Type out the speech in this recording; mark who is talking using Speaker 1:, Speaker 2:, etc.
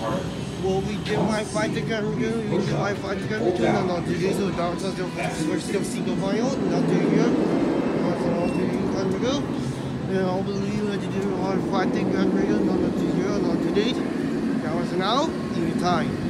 Speaker 1: Well, we did Wi-Fi together, we did Wi-Fi together, not today, so that's just we're still Cinco Mayo, not to here. Not to you, and go. I believe that you do Wi-Fi together, not to here, not today. That was now, anytime.